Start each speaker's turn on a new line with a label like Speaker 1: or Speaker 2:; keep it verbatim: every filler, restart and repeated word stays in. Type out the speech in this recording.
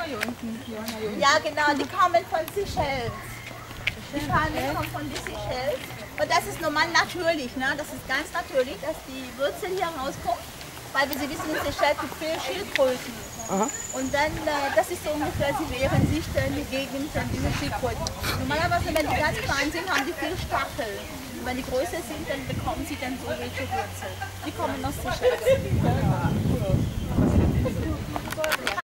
Speaker 1: hier unten. Hier, hier unten.
Speaker 2: Ja, genau, die kommen von Seychelles. Die Palmen kommen von den Seychelles. Und das ist normal natürlich, ne? Das ist ganz natürlich, dass die Wurzel hier rauskommt. Weil wir sie wissen, in Seychelles gibt viele Schildkröten.
Speaker 3: Aha.
Speaker 2: Und dann, äh, das ist so ungefähr, sie wehren sich dann gegen diese Schildkröten. Normalerweise, wenn die ganz klein sind, haben die viel Stachel. Und wenn die größer sind, dann bekommen sie dann so welche Wurzeln. Die kommen aus Seychelles.